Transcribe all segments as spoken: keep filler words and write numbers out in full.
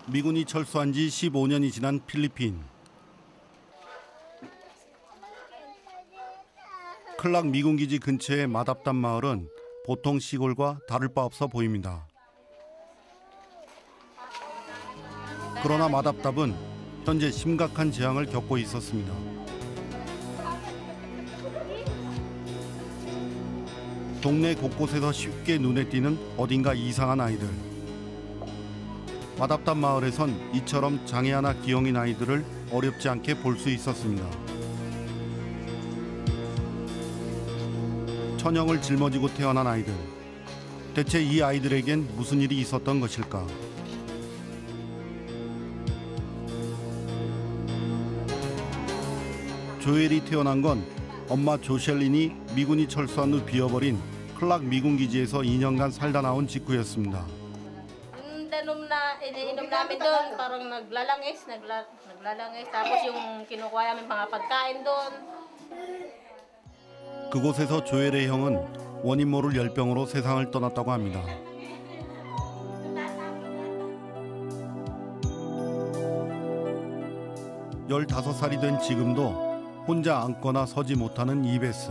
미군이 철수한 지 십오 년이 지난 필리핀. 클락 미군 기지 근처의 마답답 마을은 보통 시골과 다를 바 없어 보입니다. 그러나 마답답은 현재 심각한 재앙을 겪고 있었습니다. 동네 곳곳에서 쉽게 눈에 띄는 어딘가 이상한 아이들. 마답답 마을에선 이처럼 장애 하나 기형인 아이들을 어렵지 않게 볼 수 있었습니다. 천형을 짊어지고 태어난 아이들. 대체 이 아이들에겐 무슨 일이 있었던 것일까? 조엘이 태어난 건 엄마 조셸린이 미군이 철수한 후 비어버린 클락 미군 기지에서 이 년간 살다 나온 직후였습니다. Inom na iniinom namin doon parang naglalangis, nagla, naglalangis tapos yung kinukuha namin mga pagkain doon. 그곳에서 조엘의 형은 원인 모를 열병으로 세상을 떠났다고 합니다. 열다섯 살이 된 지금도 혼자 앉거나 서지 못하는 이베스.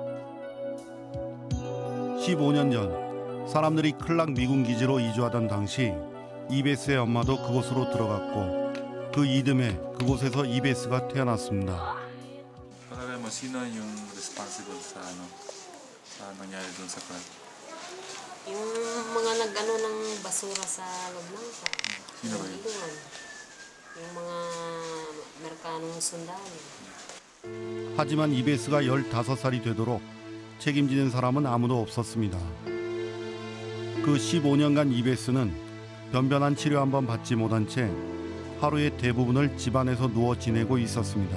십오 년 전 사람들이 클락 미군 기지로 이주하던 당시 이베스의 엄마도 그곳으로 들어갔고 그 이듬해 그곳에서 이베스가 태어났습니다. Palagay mo, sino yung responsible sa ano sa nangyari doon sa club? Yung mga nag-ano ng basura sa loob ng car. Sino ba yun? Yung mga Amerikanong sundalo. 하지만 이베스가 열다섯 살이 되도록 책임지는 사람은 아무도 없었습니다. 그 십오 년간 이베스는 변변한 치료 한 번 받지 못한 채 하루의 대부분을 집안에서 누워 지내고 있었습니다.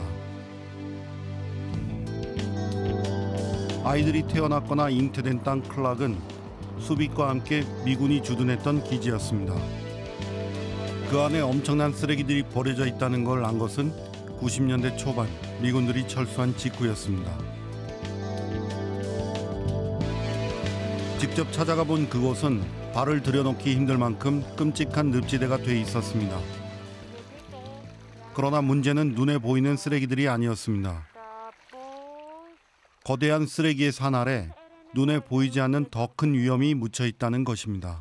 아이들이 태어났거나 잉태된 땅 클락은 수빅과 함께 미군이 주둔했던 기지였습니다. 그 안에 엄청난 쓰레기들이 버려져 있다는 걸 안 것은 구십 년대 초반 미군들이 철수한 직후였습니다. 직접 찾아가 본 그곳은 발을 들여놓기 힘들 만큼 끔찍한 늪지대가 돼 있었습니다. 그러나 문제는 눈에 보이는 쓰레기들이 아니었습니다. 거대한 쓰레기의 산 아래 눈에 보이지 않는 더 큰 위험이 묻혀 있다는 것입니다.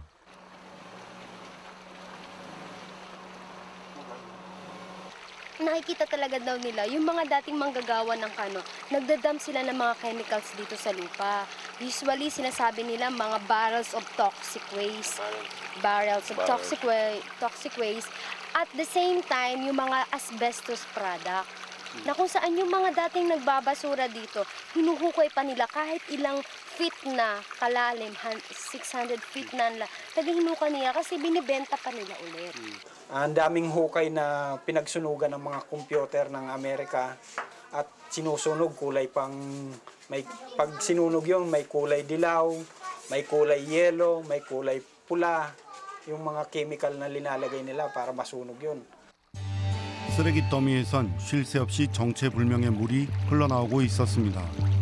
Nakikita talaga daw nila yung mga dating manggagawa ng kano. Nagdadump sila ng mga chemicals dito sa lupa. Usually sinasabi nila mga barrels of toxic waste. Barrels of toxic waste, toxic waste. At the same time, yung mga asbestos product. Na kung saan yung mga dating nagbabasura dito, hinuhukay pa nila kahit ilang feet na kalalim, six hundred feet na nila. Taga-hinukay nila kasi binibenta pa nila ulit. Ang daming hukay na pinagsunugan ng mga kompyuter ng Amerika at sinusunog kulay pang, may, pag sinunog yun, may kulay dilaw, may kulay yellow, may kulay pula, yung mga chemical na linalagay nila para masunog yun. 쓰레기 더미에선 쉴 새 없이 정체불명의 물이 흘러나오고 있었습니다.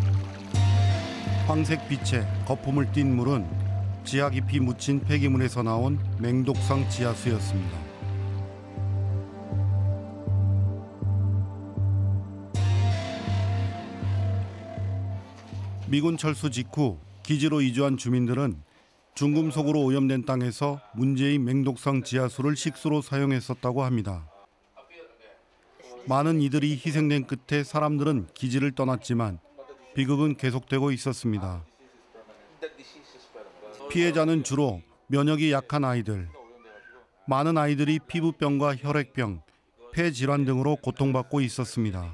황색 빛에 거품을 띤 물은 지하 깊이 묻힌 폐기물에서 나온 맹독성 지하수였습니다. 미군 철수 직후 기지로 이주한 주민들은 중금속으로 오염된 땅에서 문제의 맹독성 지하수를 식수로 사용했었다고 합니다. 많은 이들이 희생된 끝에 사람들은 기지를 떠났지만 비극은 계속되고 있었습니다. 피해자는 주로 면역이 약한 아이들. 많은 아이들이 피부병과 혈액병, 폐질환 등으로 고통받고 있었습니다.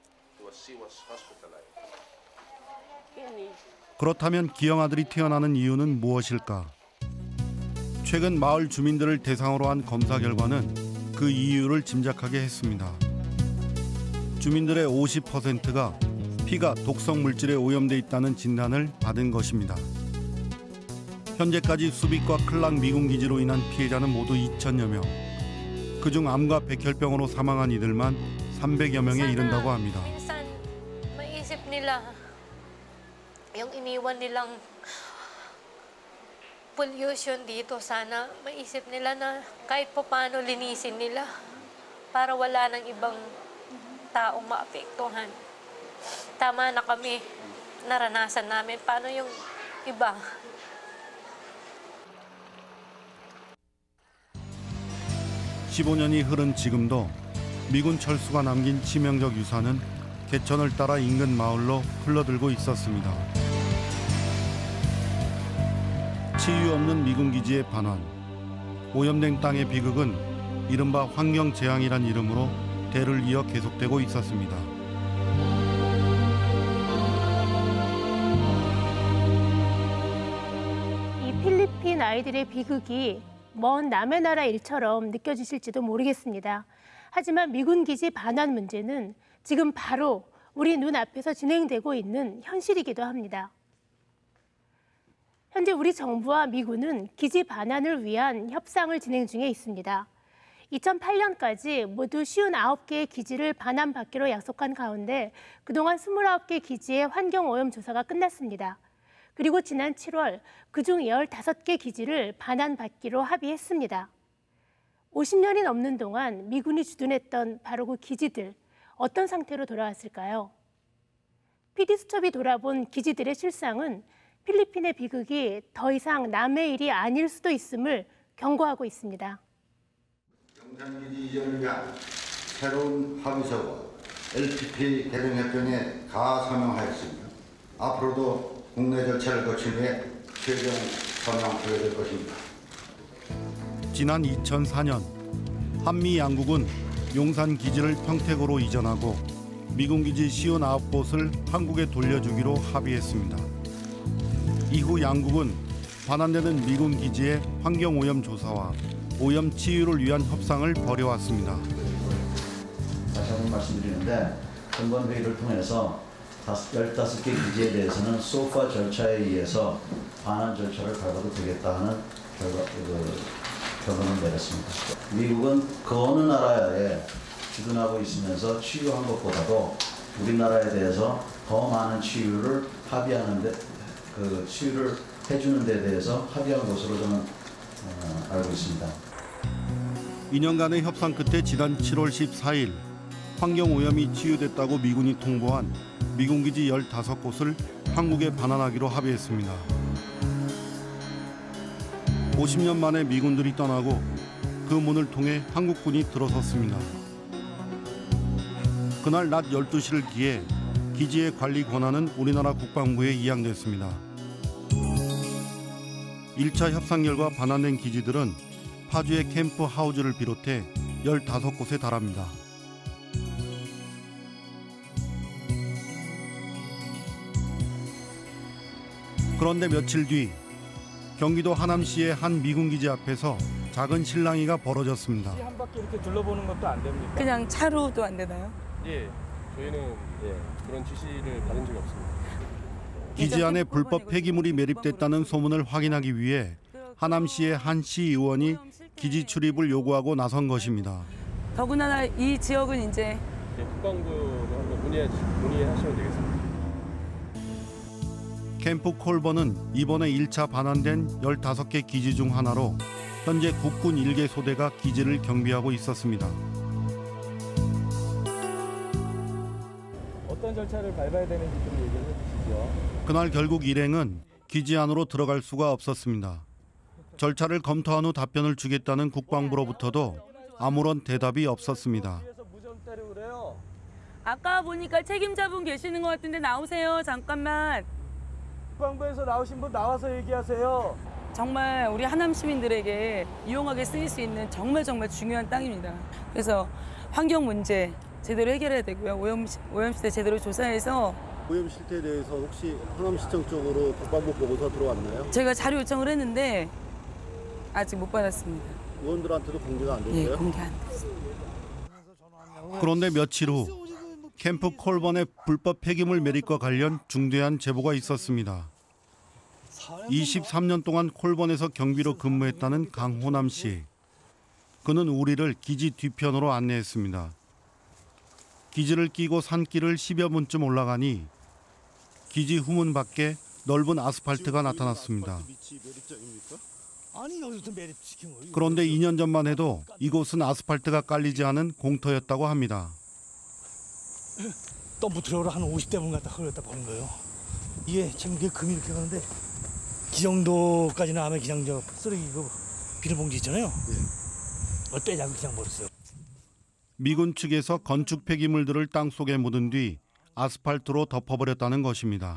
그렇다면 기형아들이 태어나는 이유는 무엇일까? 최근 마을 주민들을 대상으로 한 검사 결과는 그 이유를 짐작하게 했습니다. 주민들의 오십 퍼센트가 피가 독성 물질에 오염돼 있다는 진단을 받은 것입니다. 현재까지 수빅과 클락 미군 기지로 인한 피해자는 모두 이천여 명. 그중 암과 백혈병으로 사망한 이들만 삼백여 명에 이른다고 합니다. Minsan, maiisip nila yung iniwan nilang pollution dito, sana maisip nila na kahit pa paano linisin nila para wala nang ibang taong maapektuhan. Tama na kami, naranasan namin. Paano yung iba? 십오 년이 흐른 지금도 미군 철수가 남긴 치명적 유산은 개천을 따라 인근 마을로 흘러들고 있었습니다. 치유 없는 미군 기지의 반환, 오염된 땅의 비극은 이른바 환경재앙이란 이름으로 대를 이어 계속되고 있었습니다. 이 필리핀 아이들의 비극이 먼 남의 나라 일처럼 느껴지실지도 모르겠습니다. 하지만 미군 기지 반환 문제는 지금 바로 우리 눈앞에서 진행되고 있는 현실이기도 합니다. 현재 우리 정부와 미군은 기지 반환을 위한 협상을 진행 중에 있습니다. 이천팔 년까지 모두 오십구 개의 기지를 반환받기로 약속한 가운데 그동안 이십구 개 기지의 환경오염 조사가 끝났습니다. 그리고 지난 칠월 그중 십오 개 기지를 반환받기로 합의했습니다. 오십 년이 넘는 동안 미군이 주둔했던 바로 그 기지들, 어떤 상태로 돌아왔을까요? 피디수첩이 돌아본 기지들의 실상은 필리핀의 비극이 더 이상 남의 일이 아닐 수도 있음을 경고하고 있습니다. 영산기지 이전을 위한 새로운 합의서와 엘피피 개정협정에 가서명하였습니다. 앞으로도 국내 절차를 거친 후에 최종 서명하게 될 것입니다. 지난 이천사 년 한미 양국은 용산 기지를 평택으로 이전하고 미군 기지 오십구 곳을 한국에 돌려주기로 합의했습니다. 이후 양국은 반환되는 미군 기지의 환경오염 조사와 오염 치유를 위한 협상을 벌여왔습니다. 다시 한번 말씀드리는데 전번 회의를 통해서 열다섯 개 기지에 대해서는 소파 절차에 의해서 반환 절차를 밟아도 되겠다 하는 결과, 그, 결론을 내렸습니다. 미국은 그 어느 나라에 주둔하고 있으면서 치유한 것보다도 우리나라에 대해서 더 많은 치유를 합의하는데 그 치유를 해주는 데 대해서 합의한 것으로 저는 어, 알고 있습니다. 이 년간의 협상 끝에 지난 칠월 십사일 환경오염이 치유됐다고 미군이 통보한 미군기지 십오 곳을 한국에 반환하기로 합의했습니다. 오십 년 만에 미군들이 떠나고 그 문을 통해 한국군이 들어섰습니다. 그날 낮 열두 시를 기해 기지의 관리 권한은 우리나라 국방부에 이양됐습니다. 일 차 협상 결과 반환된 기지들은 파주의 캠프 하우즈를 비롯해 십오 곳에 달합니다. 그런데 며칠 뒤 경기도 하남시의 한 미군 기지 앞에서 작은 실랑이가 벌어졌습니다. 한 바퀴 이렇게 둘러보는 것도 안 됩니까? 그냥 차로도 안 되나요? 예, 저희는 예, 그런 지시를 받은 적이 없습니다. 기지 안에 불법 폐기물이 매립됐다는 소문을 확인하기 위해 하남시의 한 시의원이 기지 출입을 요구하고 나선 것입니다. 더구나 이 지역은 이제 예, 국방부로 한번 문의, 문의하시면 되겠습니다. 캠프 콜버는 이번에 일 차 반환된 십오 개 기지 중 하나로 현재 국군 일 개 소대가 기지를 경비하고 있었습니다. 어떤 절차를 밟아야 되는지 좀 얘기를 해주시죠. 그날 결국 일행은 기지 안으로 들어갈 수가 없었습니다. 절차를 검토한 후 답변을 주겠다는 국방부로부터도 아무런 대답이 없었습니다. 아까 보니까 책임자분 계시는 것 같은데 나오세요. 잠깐만. 국방부에서 나오신 분 나와서 얘기하세요. 정말 우리 하남 시민들에게 유용하게 쓰일 수 있는 정말 정말 중요한 땅입니다. 그래서 환경 문제 제대로 해결해야 되고요. 오염, 오염 시대 제대로 조사해서 오염 실태에 대해서 혹시 하남시청 쪽으로 국방부 보고서 들어왔나요? 제가 자료 요청을 했는데 아직 못 받았습니다. 의원들한테도 공개가 안 됐어요? 네, 공개 안 됐습니다. 그런데 며칠 후 캠프 콜번의 불법 폐기물 매립과 관련 중대한 제보가 있었습니다. 이십삼 년 동안 콜번에서 경비로 근무했다는 강호남 씨. 그는 우리를 기지 뒤편으로 안내했습니다. 기지를 끼고 산길을 십여 분쯤 올라가니 기지 후문 밖에 넓은 아스팔트가 나타났습니다. 아니 여기서 매립시킨 거예요. 그런데 이 년 전만 해도 이곳은 아스팔트가 깔리지 않은 공터였다고 합니다. 덤프트럭으로 한 오십 대분 갖다 흘렸다 버린 거예요. 이게 지금 이게 금이 이렇게 가는데 이 정도까지는 하면 그냥 저 쓰레기 그 비닐봉지 있잖아요. 그걸 빼자고 그냥 버렸어요. 미군 측에서 건축 폐기물들을 땅속에 묻은 뒤 아스팔트로 덮어버렸다는 것입니다.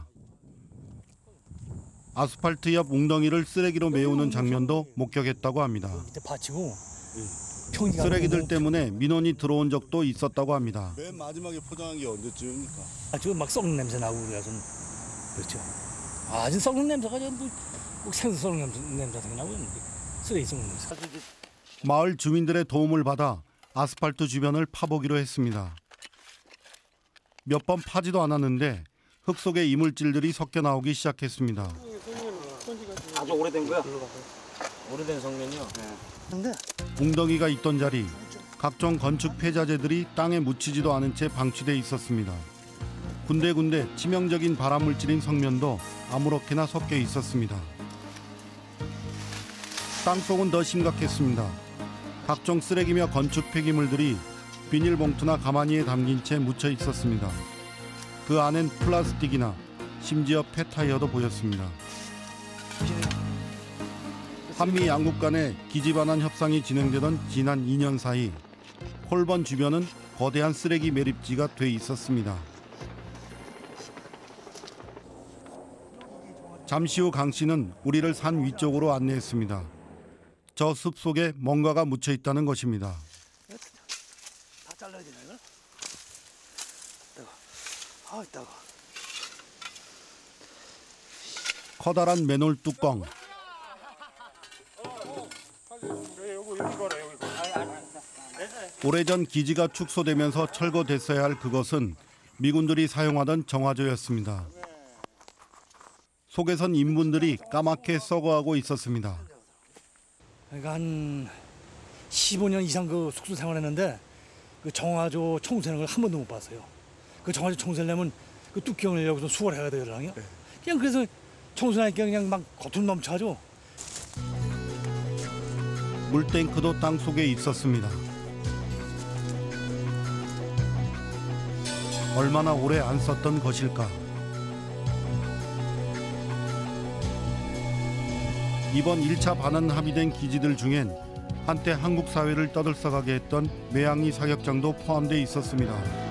아스팔트 옆 웅덩이를 쓰레기로 메우는 장면도 목격했다고 합니다. 밑에 받치고 쓰레기들 때문에 민원이 들어온 적도 있었다고 합니다. 맨 마지막에 포장한 게 언제쯤입니까? 아, 지금 막 썩는 냄새 나고 그래서 그렇죠. 아, 지금 썩는 냄새가 꼭 생선 썩는 냄새, 냄새 같은 게 나고 있는데 쓰레기 썩는 냄새. 마을 주민들의 도움을 받아 아스팔트 주변을 파보기로 했습니다. 몇 번 파지도 않았는데 흙 속에 이물질들이 섞여 나오기 시작했습니다. 아주 오래된 거야? 오래된 성면이요? 네. 웅덩이가 있던 자리, 각종 건축 폐자재들이 땅에 묻히지도 않은 채 방치돼 있었습니다. 군데군데 치명적인 발암물질인 성면도 아무렇게나 섞여 있었습니다. 땅속은 더 심각했습니다. 각종 쓰레기며 건축 폐기물들이 비닐봉투나 가마니에 담긴 채 묻혀 있었습니다. 그 안엔 플라스틱이나 심지어 폐타이어도 보였습니다. 한미 양국 간의 기지반환 협상이 진행되던 지난 이 년 사이 콜번 주변은 거대한 쓰레기 매립지가 돼 있었습니다. 잠시 후 강 씨는 우리를 산 위쪽으로 안내했습니다. 저 숲 속에 뭔가가 묻혀 있다는 것입니다. 다 잘라야 되나 이걸? 아, 이따가. 커다란 맨홀 뚜껑. 오래전 기지가 축소되면서 철거됐어야 할 그것은 미군들이 사용하던 정화조였습니다. 속에선 인분들이 까맣게 썩어가고 있었습니다. 그러니까 한 십오 년 이상 그 숙소 생활했는데 그 정화조 청소하는 걸 한 번도 못 봤어요. 그 정화조 청소하려면 그 뚜껑을 여기서 수거를 해야 되거든요. 그냥 그래서 청소하니까 그냥 막 겉은 넘쳐가지고. 물탱크도 땅 속에 있었습니다. 얼마나 오래 안 썼던 것일까? 이번 일 차 반환 합의된 기지들 중엔 한때 한국 사회를 떠들썩하게 했던 매양리 사격장도 포함돼 있었습니다.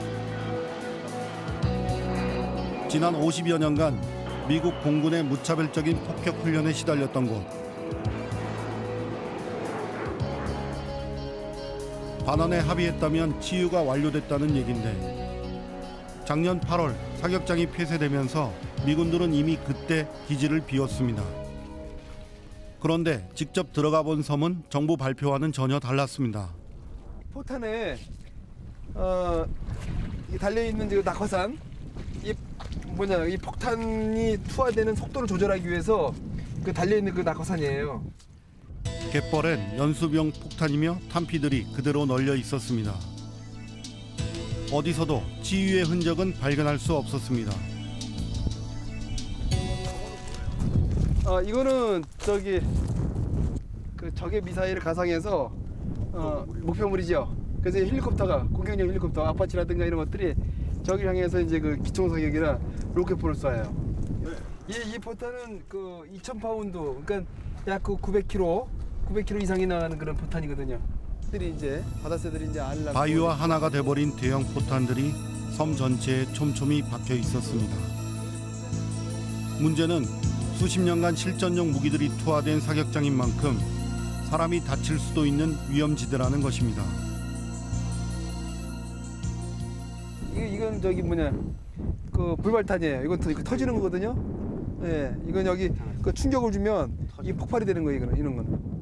지난 오십여 년간 미국 공군의 무차별적인 폭격 훈련에 시달렸던 곳. 반환에 합의했다면 치유가 완료됐다는 얘긴데 작년 팔월 사격장이 폐쇄되면서 미군들은 이미 그때 기지를 비웠습니다. 그런데 직접 들어가 본 섬은 정부 발표와는 전혀 달랐습니다. 포탄에 어, 달려 있는 그 낙하산, 이 뭐냐 이 폭탄이 투하되는 속도를 조절하기 위해서 그 달려 있는 그 낙하산이에요. 갯벌엔 연수병 폭탄이며 탄피들이 그대로 널려 있었습니다. 어디서도 치유의 흔적은 발견할 수 없었습니다. 어, 이거는 저기 그 적의 미사일을 가상해서 어, 목표물이죠. 그래서 헬리콥터가 공격용 헬리콥터, 아파치라든가 이런 것들이 적을 향해서 이제 그 기총 사격이나 로켓포를 쏴요. 이, 이 포탄은 그 이천 파운드, 그러니까 약 그 구백 킬로그램, 구백 킬로그램 이상이 나가는 그런 포탄이거든요. 들이 이제 바다새들이 이제 알을 낳고 바위와 하나가 돼버린 대형 포탄들이 섬 전체에 촘촘히 박혀 있었습니다. 문제는 수십 년간 실전용 무기들이 투하된 사격장인 만큼 사람이 다칠 수도 있는 위험지대라는 것입니다. 이, 이건 저기 뭐냐 그 불발탄이에요. 이건 터, 터지는 거거든요. 예, 이건 여기 그 충격을 주면 이 폭발이 되는 거예요. 이거는 이런 거는.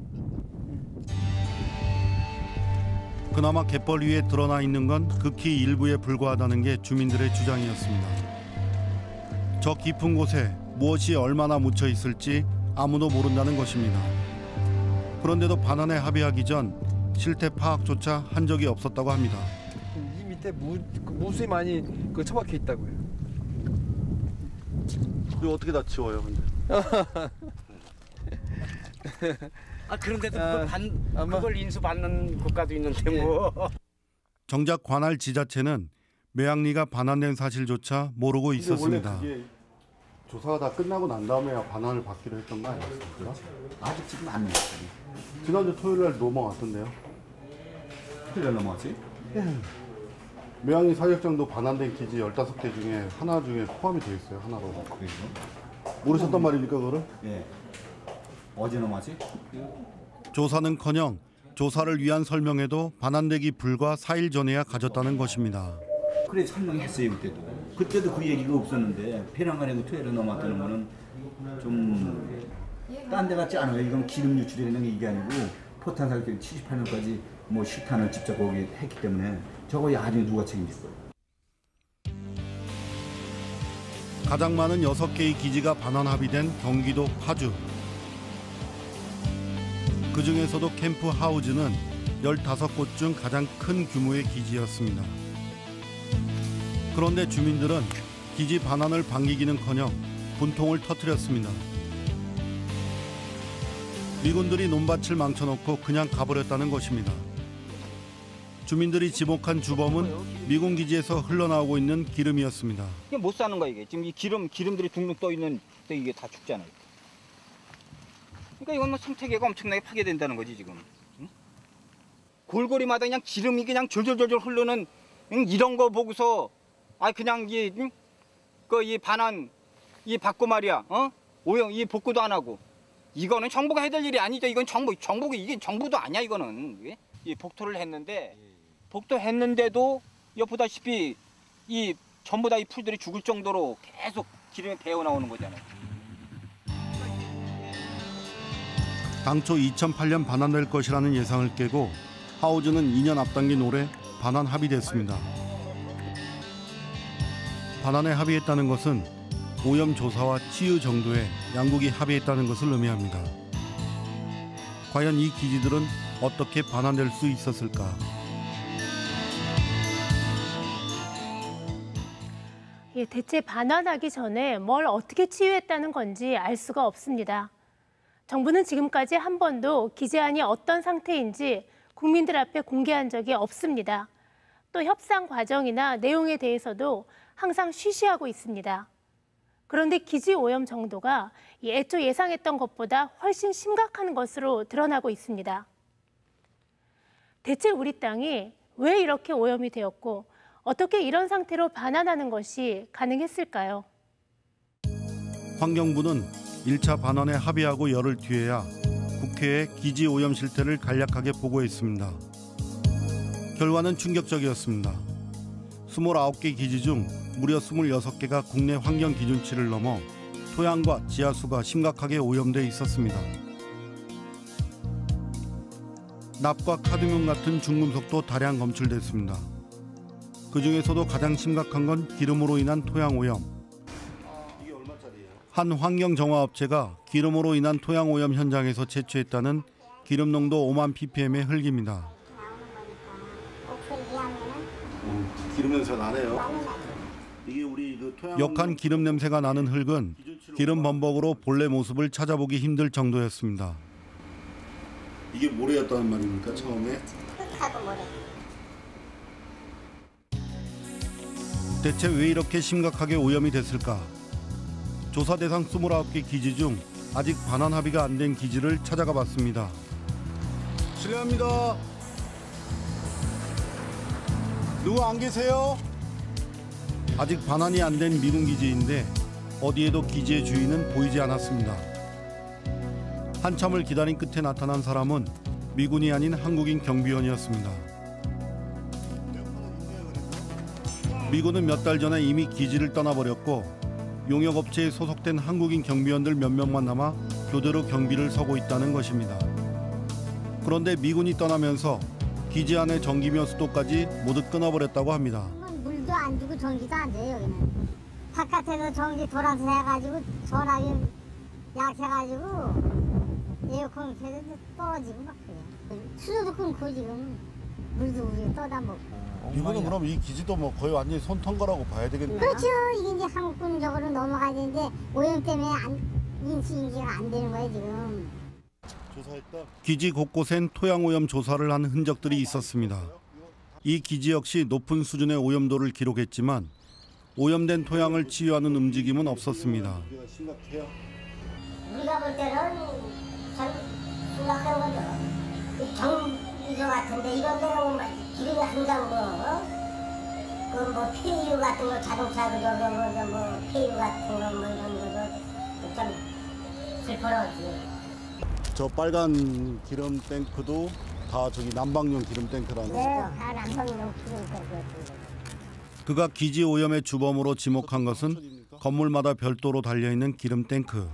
그나마 갯벌 위에 드러나 있는 건 극히 일부에 불과하다는 게 주민들의 주장이었습니다. 저 깊은 곳에 무엇이 얼마나 묻혀 있을지 아무도 모른다는 것입니다. 그런데도 반환에 합의하기 전 실태 파악조차 한 적이 없었다고 합니다. 이 밑에 무, 그 무수히 많이 그 처박혀 있다고요. 이거 어떻게 다 치워요, 근데? 아 그런데도 아, 그걸, 반, 아마- 그걸 인수받는 국가도 있는데 뭐. 정작 관할 지자체는 매양리가 반환된 사실조차 모르고 있었습니다. 근데 원래 그게 조사가 다 끝나고 난 다음에야 반환을 받기로 했던 거 아니었습니까? 아직 지금 안 됐어요. 지난주 토요일 날 넘어갔던데요. 토요일 날 넘어갔지? 예. 매양리 사격장도 반환된 기지 열다섯 개 중에 하나 중에 포함이 돼 있어요, 하나로. 그래요? 모르셨단 말입니까, 그거를? 예. 어제 넘어갔지? 조사는커녕 조사를 위한 설명회도 반환되기 불과 사 일 전에야 가졌다는 것입니다. 그래 설명했어요 그때도. 그때도 그 얘기가 없었는데 배낭간에 토요일에 넘어갔다는 거는 좀 딴 데 같지 않아요. 이건 기름 유출이 되는 게 이게 아니고 포탄 사격 칠십팔 년까지 뭐 실탄을 직접 거기 했기 때문에 저거 나중에 누가 책임질 거예요. 가장 많은 여섯 개의 기지가 반환 합의된 경기도 파주. 그중에서도 캠프 하우즈는 열다섯 곳 중 가장 큰 규모의 기지였습니다. 그런데 주민들은 기지 반환을 반기기는커녕 분통을 터뜨렸습니다. 미군들이 논밭을 망쳐놓고 그냥 가버렸다는 것입니다. 주민들이 지목한 주범은 미군 기지에서 흘러나오고 있는 기름이었습니다. 이게 못 사는 거야 이게. 지금 이 기름 기름들이 둥둥 떠 있는 때 이게 다 죽잖아요. 그러니까 이건 뭐 생태계가 엄청나게 파괴된다는 거지 지금. 응? 골고리마다 그냥 기름이 그냥 졸졸졸졸 흐르는 응? 이런 거 보고서 아 그냥 이 그 이 반환 이 받고 말이야. 어? 오형 이 복구도 안 하고. 이거는 정부가 해야 될 일이 아니죠. 이건 정부 정부가 이게 정부도 아니야 이거는. 예? 이 복토를 했는데 복토했는데도 여 보다시피 이 전부 다 이 풀들이 죽을 정도로 계속 기름이 배어 나오는 거잖아요. 당초 이천팔 년 반환될 것이라는 예상을 깨고 하우즈는 이 년 앞당긴 올해 반환 합의됐습니다. 반환에 합의했다는 것은 오염 조사와 치유 정도에 양국이 합의했다는 것을 의미합니다. 과연 이 기지들은 어떻게 반환될 수 있었을까? 예, 대체 반환하기 전에 뭘 어떻게 치유했다는 건지 알 수가 없습니다. 정부는 지금까지 한 번도 기재안이 어떤 상태인지 국민들 앞에 공개한 적이 없습니다. 또 협상 과정이나 내용에 대해서도 항상 쉬쉬하고 있습니다. 그런데 기지 오염 정도가 애초 예상했던 것보다 훨씬 심각한 것으로 드러나고 있습니다. 대체 우리 땅이 왜 이렇게 오염이 되었고 어떻게 이런 상태로 반환하는 것이 가능했을까요? 환경부는 일 차 반환에 합의하고 열흘 뒤에야 국회에 기지 오염 실태를 간략하게 보고했습니다. 결과는 충격적이었습니다. 스물아홉 개 기지 중 무려 스물여섯 개가 국내 환경 기준치를 넘어 토양과 지하수가 심각하게 오염돼 있었습니다. 납과 카드뮴 같은 중금속도 다량 검출됐습니다. 그중에서도 가장 심각한 건 기름으로 인한 토양 오염. 한 환경정화업체가 기름으로 인한 토양 오염 현장에서 채취했다는 기름 농도 오만 ppm의 흙입니다. 기름 냄새가 나네요. 이게 우리 그 토양 역한 기름 냄새가 나는 흙은 기름 범벅으로 본래 모습을 찾아보기 힘들 정도였습니다. 이게 모래였다는 말입니까, 처음에? 대체 왜 이렇게 심각하게 오염이 됐을까? 조사 대상 스물아홉 개 기지 중 아직 반환 합의가 안 된 기지를 찾아가 봤습니다. 실례합니다. 누구 안 계세요? 아직 반환이 안 된 미군 기지인데 어디에도 기지의 주인은 보이지 않았습니다. 한참을 기다린 끝에 나타난 사람은 미군이 아닌 한국인 경비원이었습니다. 미군은 몇 달 전에 이미 기지를 떠나버렸고 용역업체에 소속된 한국인 경비원들 몇 명만 남아 교대로 경비를 서고 있다는 것입니다. 그런데 미군이 떠나면서 기지 안의 전기며 수도까지 모두 끊어버렸다고 합니다. 물도 안 주고 전기도 안 돼요 여기는. 바깥에서 전기 돌아서 해가지고 전화기 약해가지고 에어컨 켜도 떨어지고 막 그래요. 수도도 끊고 지금 물도 우리 쏟아 먹고. 이거는 그럼 이 기지도 뭐 거의 완전히 손턴 거라고 봐야 되겠네요. 그렇죠. 이게 이제 한국군적으로 넘어가야 되는데 오염 때문에 안, 인수 인지가 안 되는 거예요 지금. 기지 곳곳엔 토양 오염 조사를 한 흔적들이 있었습니다. 이 기지 역시 높은 수준의 오염도를 기록했지만 오염된 토양을 치유하는 움직임은 없었습니다. 우리가 볼 때는 참 심각한 거죠. 정비소 같은데 이런 데는 기름이 항상 뭐, 그 뭐 폐유 같은 거 자동차 그저 뭐, 뭐 폐유 같은 거 뭐 이런 거도 참 슬퍼러지. 저 빨간 기름 탱크도 다 저기 난방용 기름 탱크라는 네, 다 난방용 기름 탱크. 그가 기지 오염의 주범으로 지목한 것은 건물마다 별도로 달려있는 기름 탱크.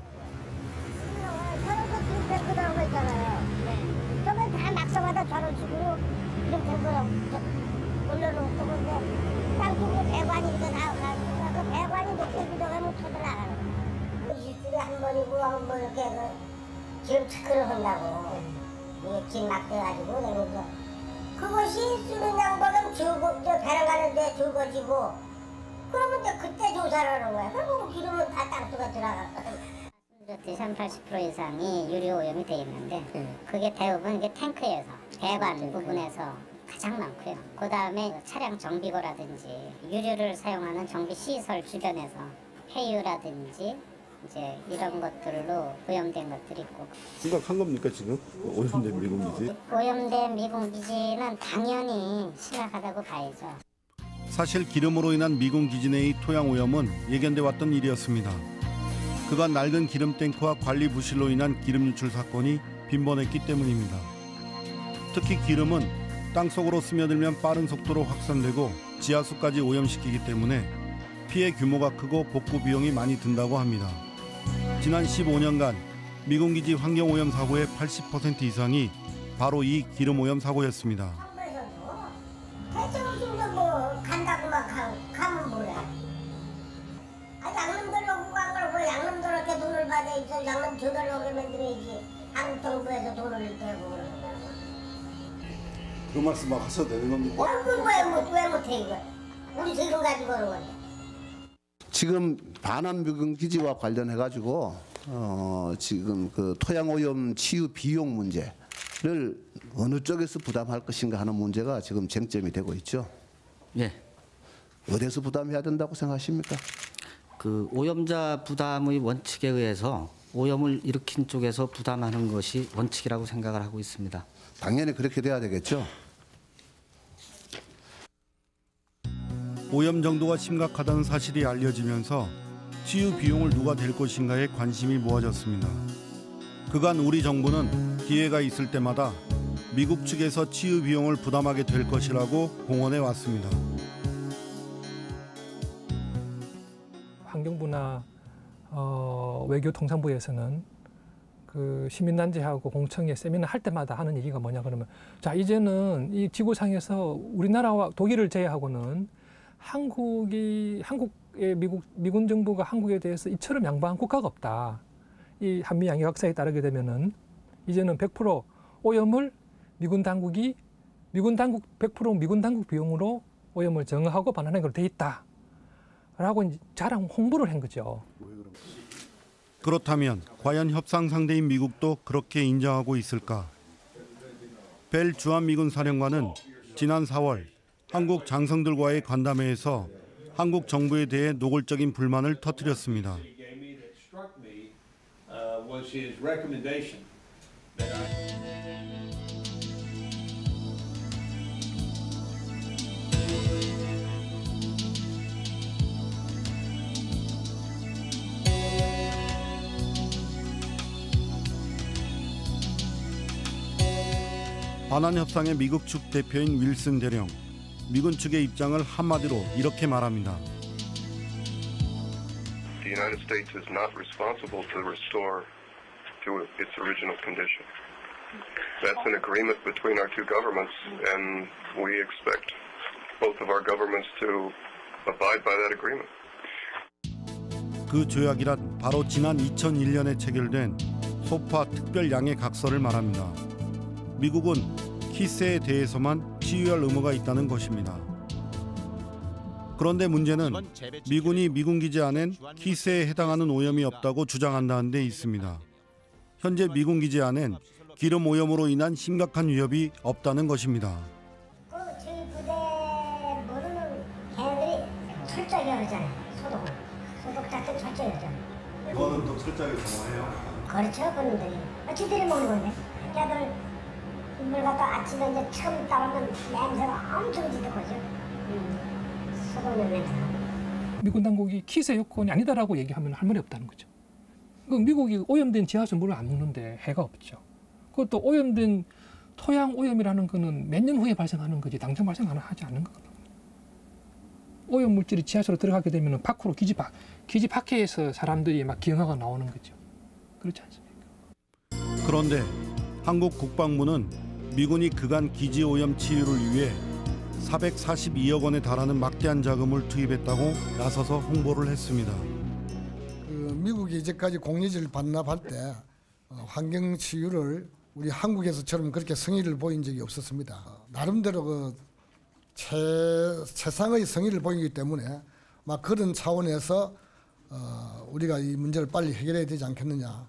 저런 기름 탱크라는 거 있잖아요. 네. 저건 다 막상마다 저런 식으로 기름 탱크라고 올려놓고 근데 땅속에 배관이 이거 나오고 그 배관이 높게 들어가면 터져나가요. 일주일에 한 번이고 뭐 이렇게 그 기름 체크를 한다고. 이게 길 막혀가지고 내가 그것이 쓰는 양반은 줄고 저 배랑 가는데 줄거지고 그러면 이제 그때 조사를 하는 거야. 그러면 기름은 다 땅속에 들어가. 한 팔십 퍼센트 이상이 유류 오염이 돼 있는데 그게 대부분 이게 탱크에서 배관 부분에서 가장 많고요. 그 다음에 차량 정비고라든지 유류를 사용하는 정비 시설 주변에서 폐유라든지 이제 이런 것들로 오염된 것들이 있고. 심각한 겁니까 지금? 오염된 미군 기지? 오염된 미군 기지는 당연히 심각하다고 봐야죠. 사실 기름으로 인한 미군 기지 내의 토양 오염은 예견돼 왔던 일이었습니다. 그간 낡은 기름 탱크와 관리 부실로 인한 기름 유출 사건이 빈번했기 때문입니다. 특히 기름은 땅속으로 스며들면 빠른 속도로 확산되고 지하수까지 오염시키기 때문에 피해 규모가 크고 복구 비용이 많이 든다고 합니다. 지난 십오 년간 미군 기지 환경 오염 사고의 팔십 퍼센트 이상이 바로 이 기름 오염 사고였습니다. 대체로 뭐 간다고 막 가면 뭐래? 아 양놈들 오고 간 걸 뭐 양놈들 이렇게 돈을 받아 있어 양놈 조달을 오게 만들어야지. 한국 정부에서 돈을 대고 그 말씀 막 하셔도 되는 겁니까? 왜왜 못해 이거? 우리 지금 가지고 오는 건데. 지금 반환 미군 기지와 관련해 가지고 어, 지금 그 토양 오염 치유 비용 문제를 어느 쪽에서 부담할 것인가 하는 문제가 지금 쟁점이 되고 있죠. 예. 어디서 부담해야 된다고 생각하십니까? 그 오염자 부담의 원칙에 의해서 오염을 일으킨 쪽에서 부담하는 것이 원칙이라고 생각을 하고 있습니다. 당연히 그렇게 돼야 되겠죠. 오염 정도가 심각하다는 사실이 알려지면서 치유 비용을 누가 댈 것인가에 관심이 모아졌습니다. 그간 우리 정부는 기회가 있을 때마다 미국 측에서 치유 비용을 부담하게 될 것이라고 공언해 왔습니다. 환경부나 어, 외교통상부에서는 그 시민단체하고 공청회 세미나 할 때마다 하는 얘기가 뭐냐 그러면 자 이제는 이 지구상에서 우리나라와 독일을 제외하고는 한국이 한국의 미국 미군 정부가 한국에 대해서 이처럼 양보한 국가가 없다. 이 한미 양해 확산에 따르게 되면은 이제는 백 퍼센트 오염을 미군 당국이 미군 당국 백 퍼센트 미군 당국 비용으로 오염을 정하고 반환하는 걸로 돼 있다라고 이제 자랑 홍보를 한 거죠. 그렇다면 과연 협상 상대인 미국도 그렇게 인정하고 있을까? 벨 주한미군 사령관은 지난 사월 한국 장성들과의 간담회에서 한국 정부에 대해 노골적인 불만을 터뜨렸습니다. 반환 협상의 미국 측 대표인 윌슨 대령. 미군 측의 입장을 한마디로 이렇게 말합니다. The United States is not responsible to restore to its original condition. That's an agreement between our two governments, and we expect both of our governments to abide by that agreement. 그 조약이란 바로 지난 이천일 년에 체결된 소파 특별 양해 각서를 말합니다. 미국은 키스에 대해서만 치유할 의무가 있다는 것입니다. 그런데 문제는 미군이 미군 기지 안엔 키스에 해당하는 오염이 없다고 주장한다는 데 있습니다. 현재 미군 기지 안엔 기름 오염으로 인한 심각한 위협이 없다는 것입니다. 그 저희 부대 모르는 걔네들이 철저하게 하잖아요. 소독을. 소독 자체 철저히 하잖아요. 이거는 또 철저하게 정화해요? 그렇죠, 그놈들이. 지들이 먹는 건데. 걔들 물 갖다 아침에 이제 처음 따르면 냄새가 엄청 지독하죠. 음. 소독용 냄새. 미군 당국이 키스의 요건이 아니다라고 얘기하면 할 말이 없다는 거죠. 그 미국이 오염된 지하수 물을 안 먹는데 해가 없죠. 그것도 오염된 토양 오염이라는 거는 몇 년 후에 발생하는 거지 당장 발생하지 않는 거거든요. 오염 물질이 지하수로 들어가게 되면 밖으로 기지 밖, 기지 밖에서 사람들이 막 기형아가 나오는 거죠. 그렇지 않습니까? 그런데 한국 국방부는 미군이 그간 기지 오염 치유를 위해 사백사십이억 원에 달하는 막대한 자금을 투입했다고 나서서 홍보를 했습니다. 그 미국이 이제까지 공리지를 반납할 때 환경 치유를 우리 한국에서처럼 그렇게 성의를 보인 적이 없었습니다. 나름대로 그 최, 최상의 성의를 보이기 때문에 막 그런 차원에서 어, 우리가 이 문제를 빨리 해결해야 되지 않겠느냐.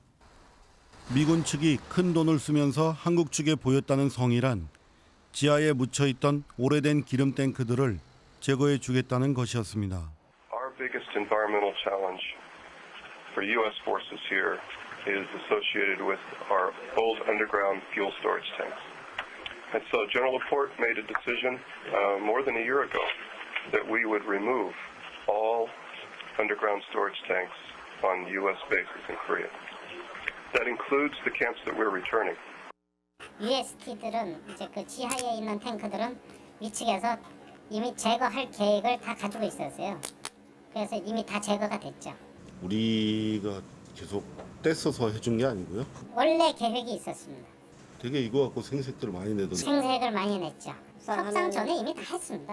미군 측이 큰 돈을 쓰면서 한국 측에 보였다는 성의란 지하에 묻혀있던 오래된 기름 탱크들을 제거해 주겠다는 것이었습니다. Our biggest environmental challenge for U S forces here is associated with our old underground fuel storage tanks. And so General Laporte made a decision uh, more than a year ago that we would remove all underground storage tanks on U S bases in Korea. That includes the camps that we're returning. 유에스티들은 이제 그 지하에 있는 탱크들은 위측에서 이미 제거할 계획을 다 가지고 있었어요. 그래서 이미 다 제거가 됐죠. 우리가 계속 떼써서 해준 게 아니고요? 원래 계획이 있었습니다. 되게 이거 갖고 생색들을 많이 내던데. 생색을 많이 냈죠. 협상 전에 이미 다 했습니다.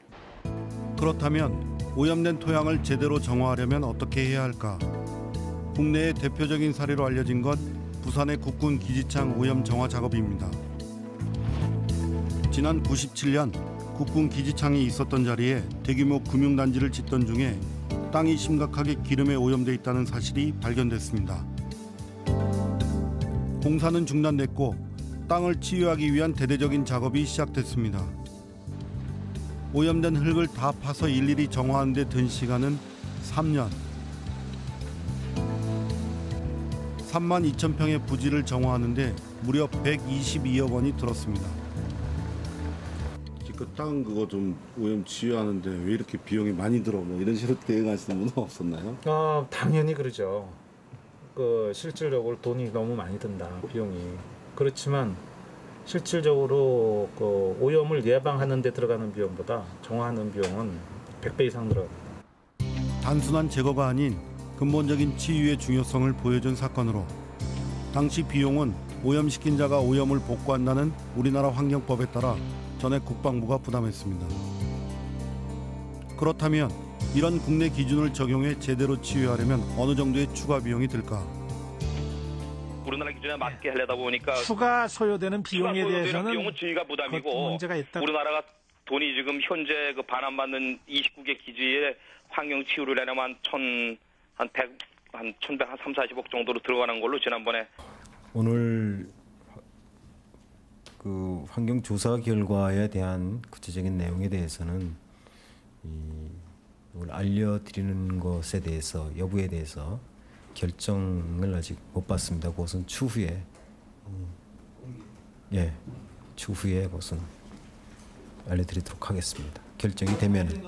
그렇다면 오염된 토양을 제대로 정화하려면 어떻게 해야 할까? 국내의 대표적인 사례로 알려진 것 부산의 국군 기지창 오염 정화 작업입니다. 지난 구십칠 년 국군 기지창이 있었던 자리에 대규모 금융단지를 짓던 중에 땅이 심각하게 기름에 오염돼 있다는 사실이 발견됐습니다. 공사는 중단됐고 땅을 치유하기 위한 대대적인 작업이 시작됐습니다. 오염된 흙을 다 파서 일일이 정화하는 데 든 시간은 삼 년. 삼만 이천 평의 부지를 정화하는데 무려 백이십이억 원이 들었습니다. 그 땅 그거 좀 오염 치유하는데 왜 이렇게 비용이 많이 들어? 뭐 이런 식으로 대응하시는 분은 없었나요? 어, 당연히 그러죠. 그 실질적으로 돈이 너무 많이 든다, 비용이. 그렇지만 실질적으로 그 오염을 예방하는 데 들어가는 비용보다 정화하는 비용은 백 배 이상 들어갑니다. 단순한 제거가 아닌 근본적인 치유의 중요성을 보여준 사건으로 당시 비용은 오염시킨 자가 오염을 복구한다는 우리나라 환경법에 따라 전액 국방부가 부담했습니다. 그렇다면 이런 국내 기준을 적용해 제대로 치유하려면 어느 정도의 추가 비용이 들까? 우리나라 기준에 맞게 하려다 보니까 추가 소요되는 비용에 추가 소요되는 대해서는 비용은 저희가 부담이고 문제가 있다. 우리나라가 돈이 지금 현재 그 반환받는 이십구 개 기지에 환경 치유를 하려면 천 한 백 한 천백 한 삼사십억 정도로 들어가는 걸로 지난번에 오늘 그 환경 조사 결과에 대한 구체적인 내용에 대해서는 이 이걸 알려드리는 것에 대해서 여부에 대해서 결정을 아직 못 봤습니다. 그것은 추후에 예 추후에 그것은 알려드리도록 하겠습니다. 결정이 되면은.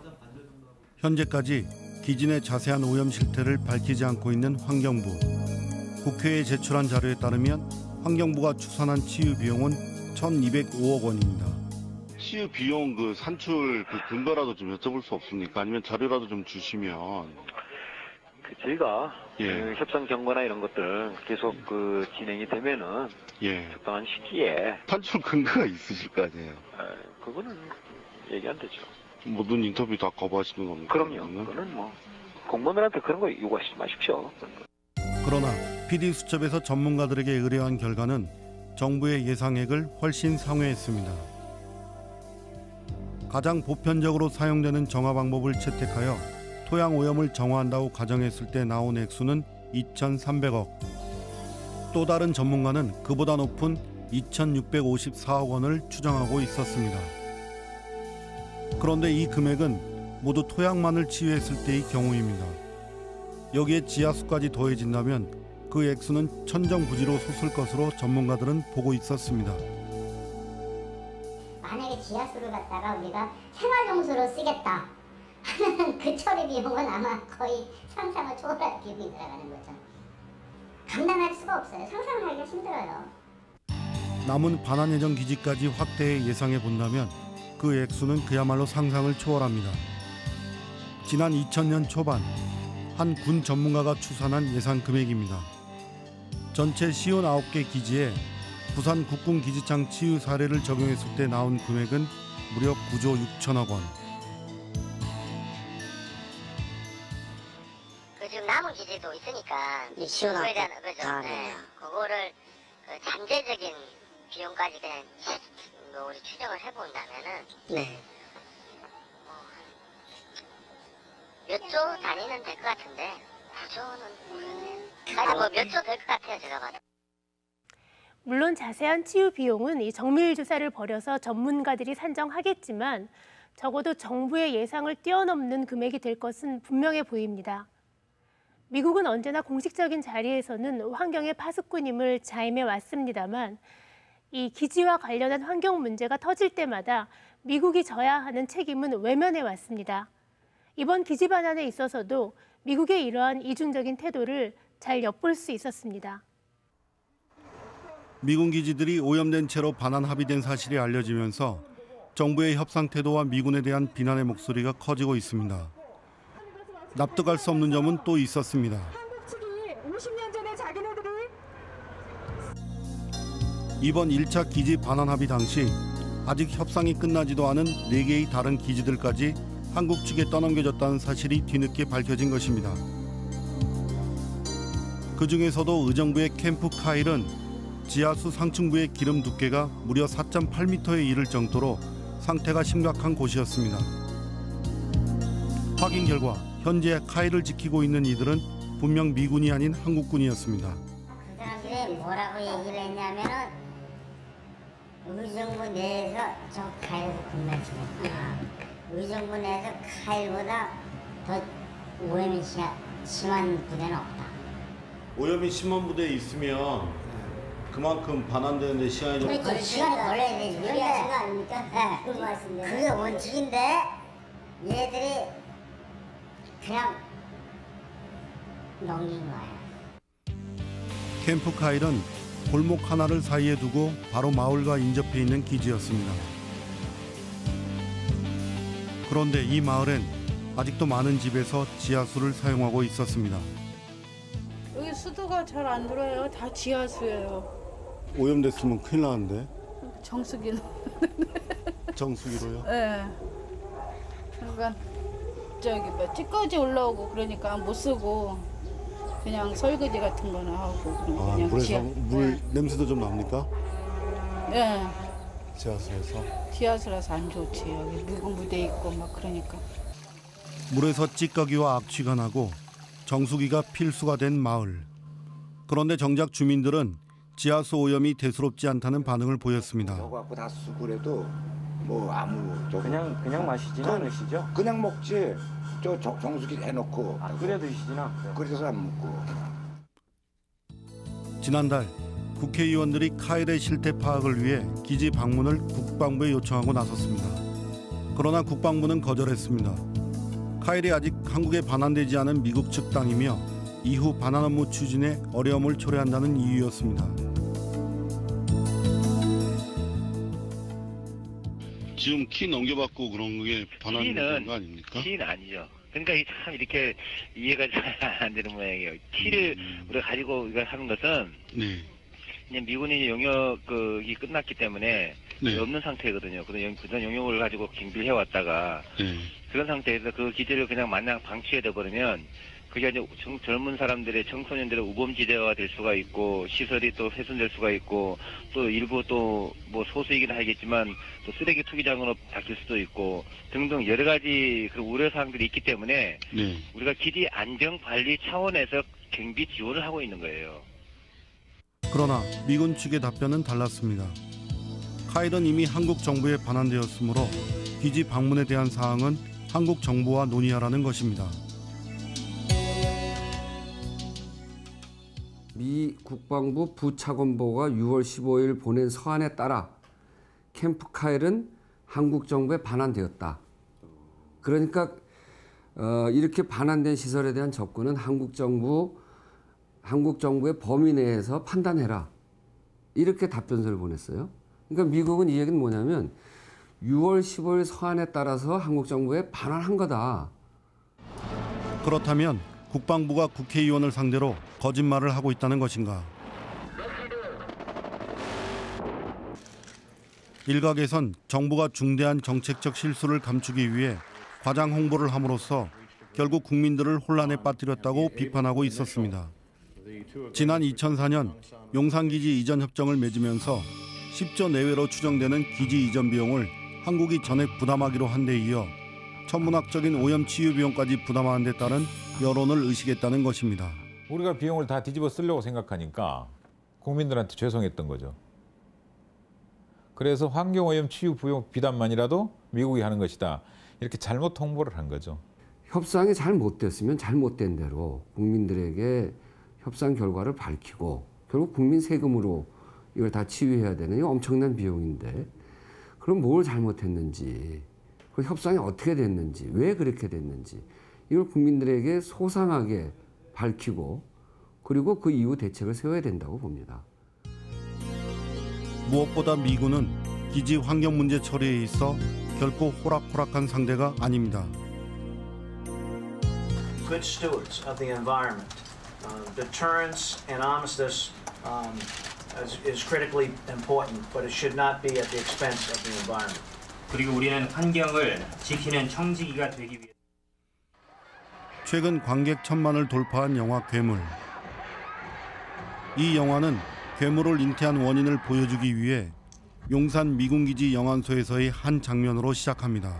현재까지 기진의 자세한 오염 실태를 밝히지 않고 있는 환경부. 국회에 제출한 자료에 따르면 환경부가 추산한 치유 비용은 천이백오억 원입니다. 치유 비용 그 산출 그 근거라도 좀 여쭤볼 수 없습니까? 아니면 자료라도 좀 주시면. 그 저희가 예. 그 협상 경과나 이런 것들 계속 그 진행이 되면은 예. 적당한 시기에 산출 근거가 있으실 거 아니에요? 에, 그거는 얘기 안 되죠. 모든 인터뷰 다 거부하시는 겁니까? 그럼요. 그거는 뭐 공무원들한테 그런 거 요구하시지 마십시오. 그러나 피디 수첩에서 전문가들에게 의뢰한 결과는 정부의 예상액을 훨씬 상회했습니다. 가장 보편적으로 사용되는 정화 방법을 채택하여 토양 오염을 정화한다고 가정했을 때 나온 액수는 이천삼백억. 또 다른 전문가는 그보다 높은 이천육백오십사억 원을 추정하고 있었습니다. 그런데 이 금액은 모두 토양만을 치유했을 때의 경우입니다. 여기에 지하수까지 더해진다면 그 액수는 천정부지로 솟을 것으로 전문가들은 보고 있었습니다. 만약에 지하수를 갖다가 우리가 생활용수로 쓰겠다 하는 그 처리 비용은 아마 거의 상상을 초월할 비용이 들어가는 거죠. 감당할 수가 없어요. 상상하기가 힘들어요. 남은 반환 예정 기지까지 확대해 예상해 본다면 그 액수는 그야말로 상상을 초월합니다. 지난 이천 년 초반 한 군 전문가가 추산한 예상 금액입니다. 전체 오십구 개 기지에 부산 국군 기지창 치유 사례를 적용했을 때 나온 금액은 무려 구조 육천억 원. 그 지금 남은 기지도 있으니까 그거에 대한 그죠. 아, 네. 네. 그거를 그 잠재적인 비용까지 그냥 뭐 우리 추정을 해본다면은 네. 몇 조 단위는 될 것 같은데 구조는 모르겠네요. 아니 뭐 몇 조 될 것 같아요 제가 봐도. 물론 자세한 치유 비용은 이 정밀 조사를 벌여서 전문가들이 산정하겠지만 적어도 정부의 예상을 뛰어넘는 금액이 될 것은 분명해 보입니다. 미국은 언제나 공식적인 자리에서는 환경의 파수꾼임을 자임해 왔습니다만 이 기지와 관련한 환경 문제가 터질 때마다 미국이 져야 하는 책임은 외면해 왔습니다. 이번 기지 반환에 있어서도 미국의 이러한 이중적인 태도를 잘 엿볼 수 있었습니다. 미군 기지들이 오염된 채로 반환 합의된 사실이 알려지면서 정부의 협상 태도와 미군에 대한 비난의 목소리가 커지고 있습니다. 납득할 수 없는 점은 또 있었습니다. 오십 년 전에 자기네들이 이번 일 차 기지 반환 합의 당시 아직 협상이 끝나지도 않은 네 개의 다른 기지들까지 한국 측에 떠넘겨졌다는 사실이 뒤늦게 밝혀진 것입니다. 그중에서도 의정부의 캠프 카일은 지하수 상층부의 기름 두께가 무려 사 점 팔 미터에 이를 정도로 상태가 심각한 곳이었습니다. 확인 결과 현재 카일을 지키고 있는 이들은 분명 미군이 아닌 한국군이었습니다. 그 사람들이 뭐라고 얘기를 했냐면은 의정부 내에서 저 카일에서 근무를 지냈다. 의정부 내에서 카일보다 더 오염이 심한 부대는 없다. 오염이 심한 부대에 있으면 그만큼 반환되는데 시간이 좀 그렇죠. 시간이 걸려야 되지. 그게 거 아닙니까? 네. 그 말씀대로. 그게 원칙인데 얘들이 그냥 넘긴 거예요. 캠프 카일은 골목 하나를 사이에 두고 바로 마을과 인접해 있는 기지였습니다. 그런데 이 마을엔 아직도 많은 집에서 지하수를 사용하고 있었습니다. 여기 수도가 잘 안 들어요. 다 지하수예요. 오염됐으면 큰일 나는데. 정수기는. 정수기로요? 네. 그러니까 저기 뭐 찌꺼기 올라오고 그러니까 못 쓰고 그냥 설거지 같은 거나 하고 아, 그냥 물에서 지하, 물 네. 냄새도 좀 납니까? 네. 지하수에서. 지하수라서 안 좋지. 여기 묵은 무대 있고 막 그러니까. 물에서 찌꺼기와 악취가 나고 정수기가 필수가 된 마을. 그런데 정작 주민들은 지하수 오염이 대수롭지 않다는 반응을 보였습니다. 저거 갖고 다 쓰고 그래도 뭐 아무 저 그냥 그냥 마시지는 않으시죠? 그냥 먹지. 저 정- 정수기 해놓고 아, 끓여 드시진 않고요. 그래서 안 먹고. 지난달 국회의원들이 카일의 실태 파악을 위해 기지 방문을 국방부에 요청하고 나섰습니다. 그러나 국방부는 거절했습니다. 카일이 아직 한국에 반환되지 않은 미국 측 땅이며 이후 반환 업무 추진에 어려움을 초래한다는 이유였습니다. 지금 키 넘겨받고 그런 게 반환되는 거 아닙니까? 키는 아니죠. 그러니까 이참 이렇게 이해가 잘 안 되는 모양이에요. 키를 음. 우리가 가지고 이걸 하는 것은 네. 이제 미군이 용역이 끝났기 때문에 네. 없는 상태거든요. 그런 그런 용역을 가지고 경비를 해왔다가 네. 그런 상태에서 그 기지를 그냥 마냥 방치해 둬 버리면 그게 이제 정, 젊은 사람들의 청소년들의 우범지대가 될 수가 있고 시설이 또 훼손될 수가 있고 또 일부 또 뭐 소수이긴 하겠지만 또 쓰레기 투기장으로 바뀔 수도 있고 등등 여러 가지 그 우려 사항들이 있기 때문에 네. 우리가 기지 안전 관리 차원에서 경비 지원을 하고 있는 거예요. 그러나 미군 측의 답변은 달랐습니다. 카일은 이미 한국 정부에 반환되었으므로 기지 방문에 대한 사항은 한국 정부와 논의하라는 것입니다. 미 국방부 부차관보가 유월 십오일 보낸 서한에 따라 캠프 카일은 한국 정부에 반환되었다. 그러니까 어, 이렇게 반환된 시설에 대한 접근은 한국 정부, 한국 정부의 범위 내에서 판단해라. 이렇게 답변서를 보냈어요. 그러니까 미국은 이 얘기는 뭐냐면 유월 십오일 서한에 따라서 한국 정부에 반환한 거다. 그렇다면 국방부가 국회의원을 상대로 거짓말을 하고 있다는 것인가? 일각에선 정부가 중대한 정책적 실수를 감추기 위해 과장 홍보를 함으로써 결국 국민들을 혼란에 빠뜨렸다고 비판하고 있었습니다. 지난 이천사년 용산기지 이전 협정을 맺으면서 십조 내외로 추정되는 기지 이전 비용을 한국이 전액 부담하기로 한 데 이어 천문학적인 오염 치유 비용까지 부담하는 데 따른 여론을 의식했다는 것입니다. 우리가 비용을 다 뒤집어 쓰려고 생각하니까 국민들한테 죄송했던 거죠. 그래서 환경오염 치유 비용 비담만이라도 미국이 하는 것이다. 이렇게 잘못 홍보를 한 거죠. 협상이 잘못됐으면 잘못된 대로 국민들에게 협상 결과를 밝히고 결국 국민 세금으로 이걸 다 치유해야 되는 이 엄청난 비용인데 그럼 뭘 잘못했는지 그 협상이 어떻게 됐는지 왜 그렇게 됐는지 이걸 국민들에게 소상하게 밝히고 그리고 그 이후 대책을 세워야 된다고 봅니다. 무엇보다 미군은 기지 환경 문제 처리에 있어 결코 호락호락한 상대가 아닙니다. Good stewards of the environment. Uh, deterrence and armistice um, is, is critically important, but it should not be at the expense of the environment. 그리고 우리는 환경을 지키는 청지기가 되기 위해 최근 관객 천만을 돌파한 영화 괴물. 이 영화는 괴물을 잉태한 원인을 보여주기 위해 용산 미군기지 영안소에서의 한 장면으로 시작합니다.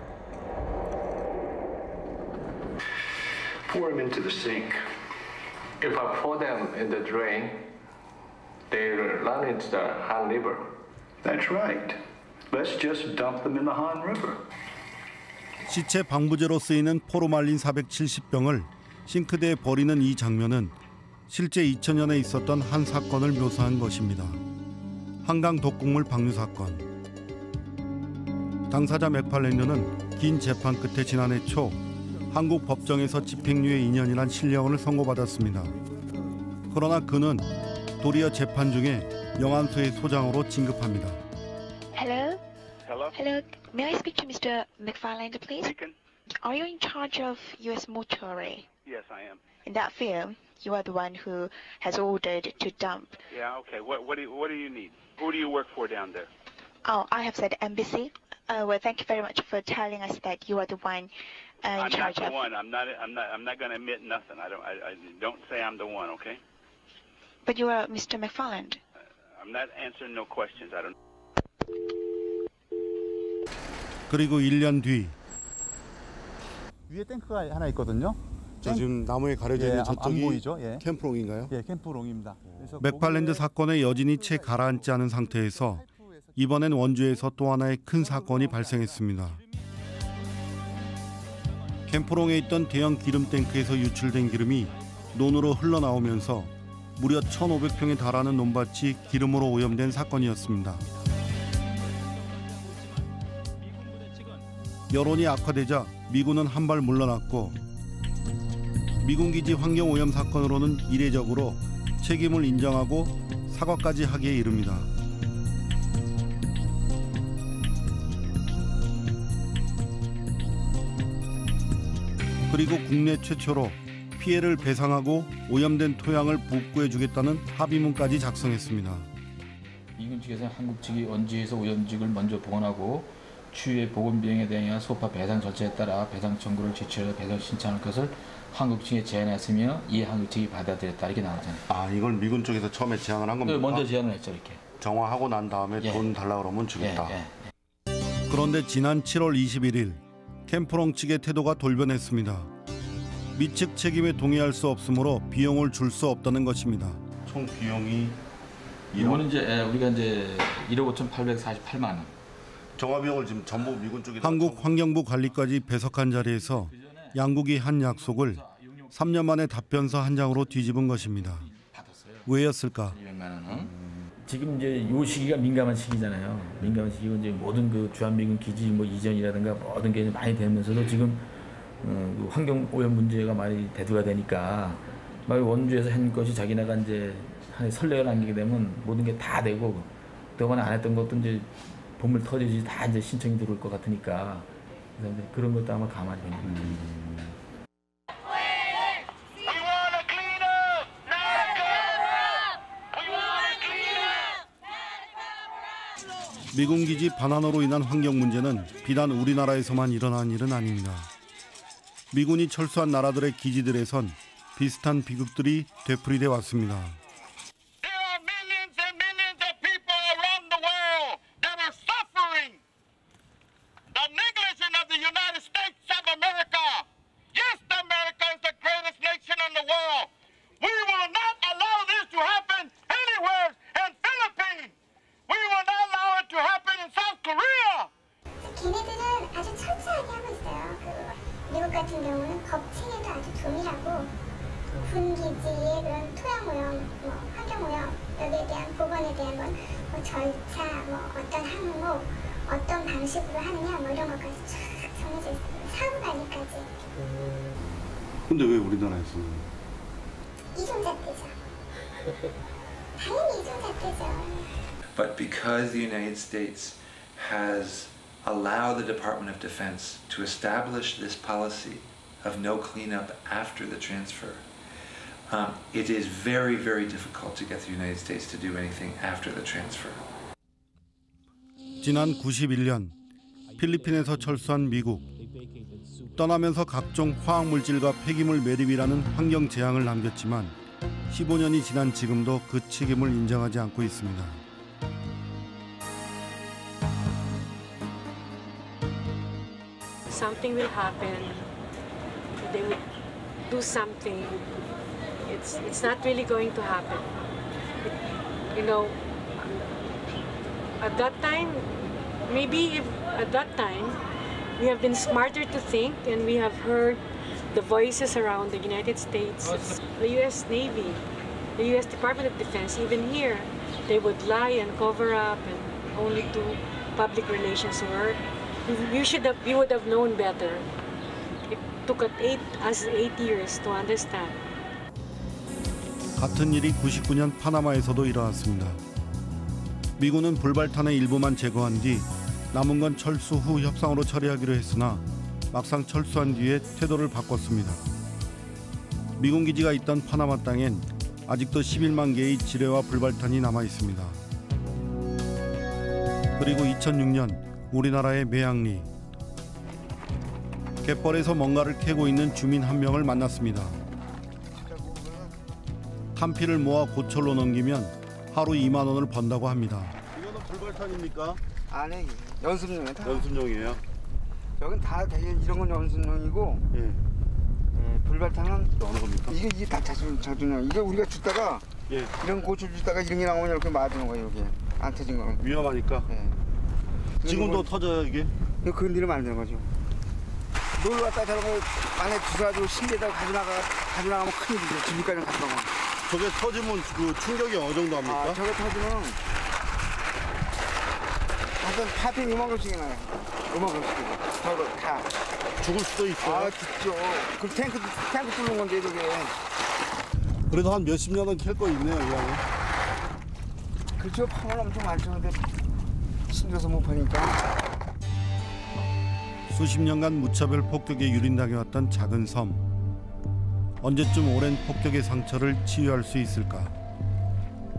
Pour them into the sink. If I pour them in the drain, they run into the Han River. That's right. Let's just dump them in the Han River. 시체 방부제로 쓰이는 포르말린 사백칠십 병을 싱크대에 버리는 이 장면은 실제 이천 년에 있었던 한 사건을 묘사한 것입니다. 한강 독극물 방류 사건. 당사자 맥팔랜드는 긴 재판 끝에 지난해 초 한국 법정에서 집행유예 이 년이란 실형을 선고받았습니다. 그러나 그는 도리어 재판 중에 영안소의 소장으로 진급합니다. Hello? Hello? Hello, may I speak to Mister McFarland, please? Speaking. Are you in charge of U S mortuary? Yes, I am. In that film, you are the one who has ordered to dump. Yeah, okay. What, what, do, you, what do you need? Who do you work for down there? Oh, I have said embassy. Uh, well, thank you very much for telling us that you are the one uh, in I'm charge not the of. one. I'm not. I'm not. I'm not going to admit nothing. I don't. I, I don't say I'm the one. Okay. But you are Mister McFarland. I'm not answering no questions. I don't. 그리고 일 년 뒤 위에 탱크가 하나 있거든요. 저 지금 나무에 가려져 있는 예, 저쪽이 안 보이죠? 예. 캠프롱인가요? 예, 캠프롱입니다. 그래서 맥팔랜드 사건의 여진이 채 가라앉지 않은 상태에서 이번엔 원주에서 또 하나의 큰 사건이 발생했습니다. 캠프롱에 있던 대형 기름 탱크에서 유출된 기름이 논으로 흘러나오면서 무려 천오백 평에 달하는 논밭이 기름으로 오염된 사건이었습니다. 여론이 악화되자 미군은 한 발 물러났고 미군기지 환경오염 사건으로는 이례적으로 책임을 인정하고 사과까지 하기에 이릅니다. 그리고 국내 최초로 피해를 배상하고 오염된 토양을 복구해주겠다는 합의문까지 작성했습니다. 미군 측에서 한국 측이 원주에서 오염지를 먼저 복원하고 추후의 보건 비용에 대한 소파 배상 절차에 따라 배상 청구를 제출해서 배상 신청할 것을 한국 측에 제안했으며 이에 한국 측이 받아들였다 이렇게 나왔잖아요. 아 이걸 미군 쪽에서 처음에 제안을 한 겁니까? 네, 먼저 제안을 했죠 이렇게. 정화하고 난 다음에 예. 돈 달라 그러면 주겠다. 예, 예. 그런데 지난 칠월 이십일일 캠프롱 측의 태도가 돌변했습니다. 미측 책임에 동의할 수 없으므로 비용을 줄 수 없다는 것입니다. 총 비용이 이거는 이제 예, 우리가 이제 일억 오천팔백사십팔만 원. 정화 비용을 지금 전부 미군 쪽에 한국 환경부 관리까지 배석한 자리에서 양국이 한 약속을 삼 년 만에 답변서 한 장으로 뒤집은 것입니다. 왜였을까? 지금 이제 요 시기가 민감한 시기잖아요. 민감한 시기고 이제 모든 그 주한미군 기지 뭐 이전이라든가 모든 게 많이 되면서도 지금 어, 환경 오염 문제가 많이 대두가 되니까 막 원주에서 한 것이 자기네가 이제 선례가 남기게 되면 모든 게 다 되고 그동안 안 했던 것도 이제 보물 터지지 다 이제 신청이 들어올 것 같으니까 그래서 이제 그런 것도 아마 감안이 되는 거예요. 음. 미군 기지 반환으로 인한 환경 문제는 비단 우리나라에서만 일어난 일은 아닙니다. 미군이 철수한 나라들의 기지들에선 비슷한 비극들이 되풀이돼 왔습니다. 걔네들은 아주 철저하게 하고 있어요. 그 미국 같은 경우는 법 체계도 아주 조밀하고 군 기지의 그런 토양 오염, 뭐 환경 오염 여기에 대한 보건에 대한 건 뭐 절차, 뭐 어떤 항목, 어떤 방식으로 하느냐 뭐 이런 것까지 쫙 정해져 있어요. 사후 관리까지. 근데 왜 우리나라에서는? 이중잣대죠. 당연히 이중잣대죠. But because the United States has allowed the Department of Defense to establish this policy of no cleanup after the transfer, um, it is very, very difficult to get the United States to do anything after the transfer. 지난 구십일년 필리핀에서 철수한 미국. 떠나면서 각종 화학물질과 폐기물 매립이라는 환경 재앙을 남겼지만 십오년이 지난 지금도 그 책임을 인정하지 않고 있습니다. Something will happen. They will do something. It's it's not really going to happen. It, you know, at that time, maybe if at that time we have been smarter to think and we have heard the voices around the United States, the U S Navy, the U S Department of Defense, even here, they would lie and cover up and only do public relations work. You should have, you would have known better. It took eight, us eight years to understand. 같은 일이 구십구년 파나마에서도 일어났습니다. 미군은 불발탄의 일부만 제거한 뒤 남은 건 철수 후 협상으로 처리하기로 했으나 막상 철수한 뒤에 태도를 바꿨습니다. 미군 기지가 있던 파나마 땅엔 아직도 십일만 개의 지뢰와 불발탄이 남아 있습니다. 그리고 이천육년 우리나라의 매양리. 갯벌에서 뭔가를 캐고 있는 주민 한 명을 만났습니다. 탄피를 모아 고철로 넘기면 하루 이만 원을 번다고 합니다. 이거는 불발탄입니까? 아니, 연습용이에요. 다. 연습용이에요? 여긴 다 되게 이런 건 연습용이고, 예. 예, 불발탄은 어느 겁니까? 이게 이게 다 자주 자주용. 이게 우리가 주다가 예. 이런 고추 주다가 이런 게 나오면 이렇게 맞는 거예요. 여기 안 터진 거는. 위험하니까. 예. 지금도 터져요 이게? 이거 건드리면 안 되는 거죠. 놀러 왔다 저런 거 안에 주워가지고 신기에다 가져나가 가져나가면 큰일이죠. 집까지 갔다가. 저게 터지면 그 충격이 어느 정도 합니까? 아, 저게 터지면 하여튼 파편 이만큼씩 나요. 이만큼씩. 저거 다. 죽을 수도 있어요? 아, 죽죠. 그 탱크, 탱크 뚫는 건데, 저게. 그래도 한 몇십 년은 캘 거 있네요, 이 안에. 그렇죠. 파면 엄청 많죠. 근데 힘들어서 못 파니까. 수십 년간 무차별 폭격에 유린당해왔던 작은 섬. 언제쯤 오랜 폭격의 상처를 치유할 수 있을까?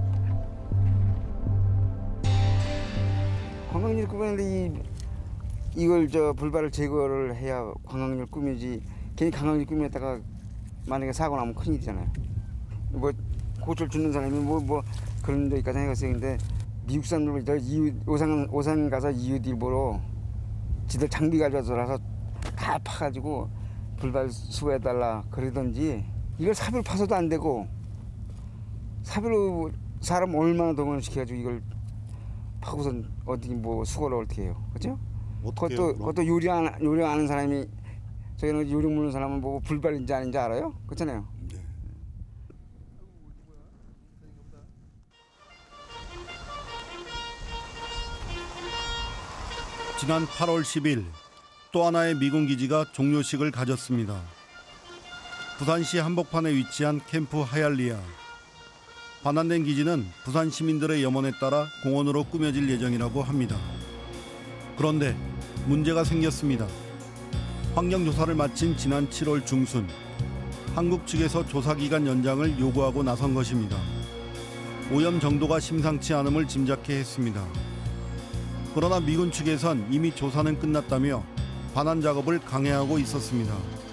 관광객 그런데 이 이걸 저 불발을 제거를 해야 관광지를 꾸미지. 괜히 관광지 꾸미다가 만약에 사고 나면 큰일이잖아요. 뭐 고철 주는 사람이 뭐 뭐 그런 데까지 해갔어요. 근데 미국 사람들 이웃 오산 오산 가서 이웃 일보러 지들 장비 가져와서 다 파가지고 불발 수거해달라 그러던지 이걸 사비로 파서도 안 되고 사비로 사람 얼마나 동원시켜가지고 이걸 파고선 어디 뭐 수거를 어떻게 해요, 그렇죠? 그것도 그것도 요리 안 요리 아는 사람이 저희는 요리 모르는 사람은 보고 불발인지 아닌지 알아요, 그렇잖아요. 네. 지난 팔월 십일 또 하나의 미군 기지가 종료식을 가졌습니다. 부산시 한복판에 위치한 캠프 하얄리아. 반환된 기지는 부산 시민들의 염원에 따라 공원으로 꾸며질 예정이라고 합니다. 그런데 문제가 생겼습니다. 환경조사를 마친 지난 칠월 중순 한국 측에서 조사기간 연장을 요구하고 나선 것입니다. 오염 정도가 심상치 않음을 짐작해 했습니다. 그러나 미군 측에선 이미 조사는 끝났다며 반환 작업을 강행하고 있었습니다.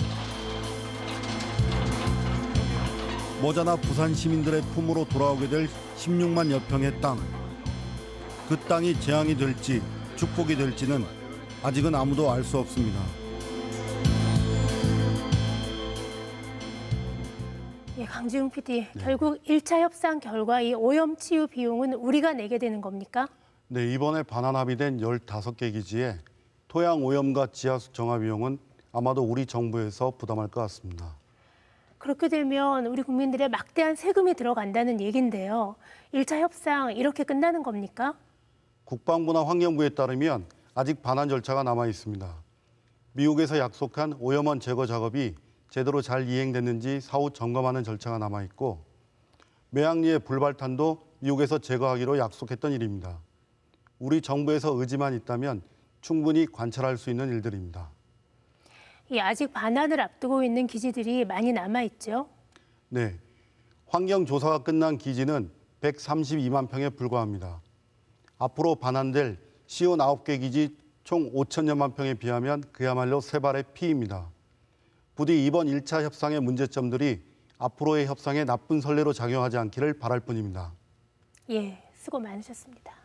머지않아 부산 시민들의 품으로 돌아오게 될 십육만여 평의 땅. 그 땅이 재앙이 될지 축복이 될지는 아직은 아무도 알 수 없습니다. 예, 강지웅 피디, 네. 결국 일 차 협상 결과 이 오염 치유 비용은 우리가 내게 되는 겁니까? 네, 이번에 반환 합의된 열다섯 개 기지에 토양 오염과 지하수 정화 비용은 아마도 우리 정부에서 부담할 것 같습니다. 그렇게 되면 우리 국민들의 막대한 세금이 들어간다는 얘긴데요. 일 차 협상 이렇게 끝나는 겁니까? 국방부나 환경부에 따르면 아직 반환 절차가 남아 있습니다. 미국에서 약속한 오염원 제거 작업이 제대로 잘 이행됐는지 사후 점검하는 절차가 남아 있고 매양리의 불발탄도 미국에서 제거하기로 약속했던 일입니다. 우리 정부에서 의지만 있다면 충분히 관찰할 수 있는 일들입니다. 이 아직 반환을 앞두고 있는 기지들이 많이 남아있죠? 네, 환경조사가 끝난 기지는 백삼십이만 평에 불과합니다. 앞으로 반환될 시온 아홉 개 기지 총 오천여만 평에 비하면 그야말로 세 발의 피입니다. 부디 이번 일 차 협상의 문제점들이 앞으로의 협상에 나쁜 선례로 작용하지 않기를 바랄 뿐입니다. 예, 수고 많으셨습니다.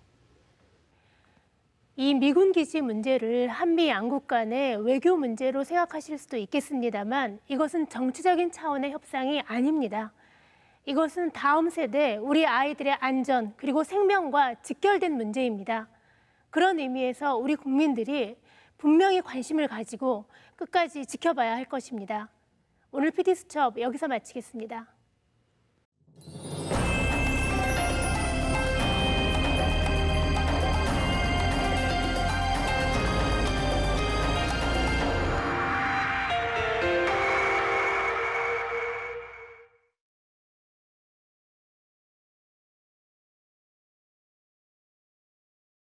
이 미군 기지 문제를 한미 양국 간의 외교 문제로 생각하실 수도 있겠습니다만 이것은 정치적인 차원의 협상이 아닙니다. 이것은 다음 세대 우리 아이들의 안전 그리고 생명과 직결된 문제입니다. 그런 의미에서 우리 국민들이 분명히 관심을 가지고 끝까지 지켜봐야 할 것입니다. 오늘 피디수첩 여기서 마치겠습니다.